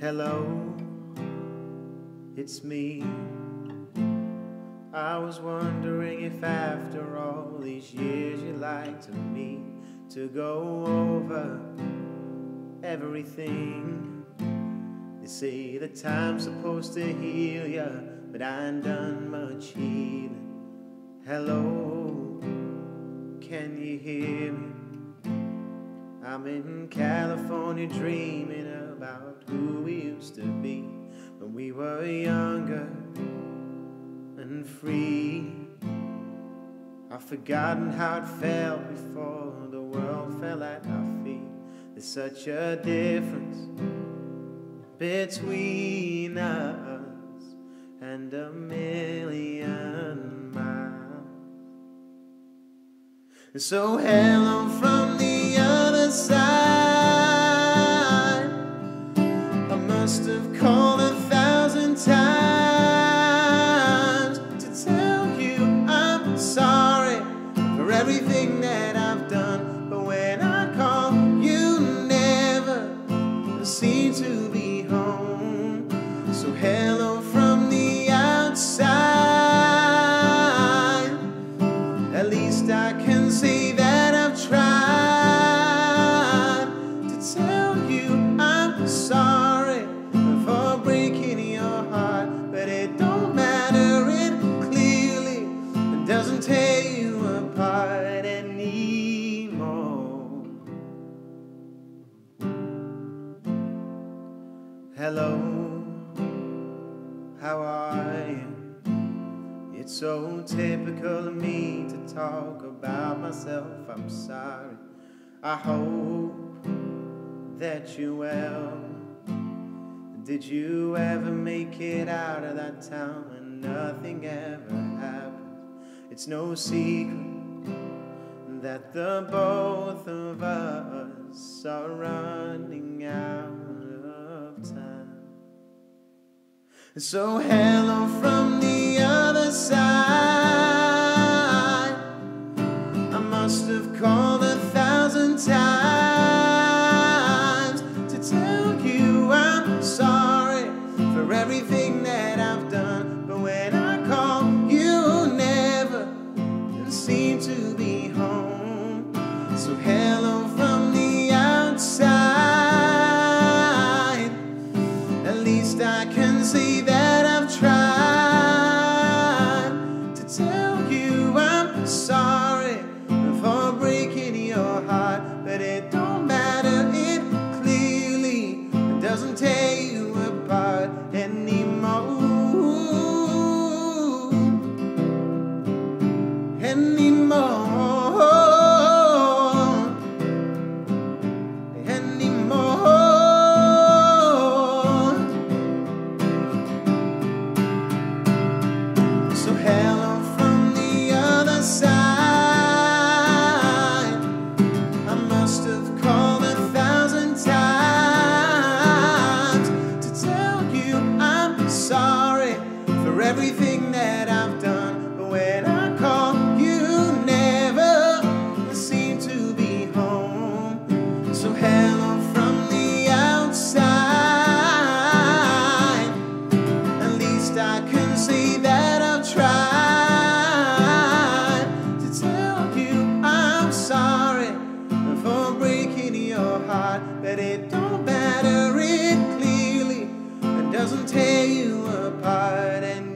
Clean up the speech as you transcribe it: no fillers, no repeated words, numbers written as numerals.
Hello, it's me. I was wondering if after all these years you'd like to meet to go over everything. They say the time's supposed to heal ya, but I ain't done much healing. Hello, can you hear me? I'm in California dreaming about who we used to be when we were younger and free. I've forgotten how it felt before the world fell at our feet. There's such a difference between us and a million miles. So hello from the other side. I must have called 1,000 times to tell you I'm sorry for everything that I've done, but when I call you never seem to be home. So hello from the outside. At least I can say that I've tried to tell you I'm sorry for breaking your heart, but it don't matter, it clearly doesn't tear you apart anymore. Hello, how are you? It's so typical of me to talk about myself. I'm sorry. I hope that you're well. Did you ever make it out of that town when nothing ever happened? It's no secret that the both of us are running out of time. So hello from the other side. I must have called 1,000 times to tell you I'm sorry for everything that I've done, but when I call you never seem to be home. So hello from the outside. At least I can say that I've tried to tell you I'm sorry for breaking your heart, but it don't matter, it clearly doesn't tear you apart anymore. So hello from the other side. I must have called 1,000 times to tell you I'm sorry for everything that I've done, but when I call you never seem to be home. So hello from the outside. At least I can say that I've tried to tell you I'm sorry for breaking your heart, but it don't matter, it clearly doesn't tear you apart.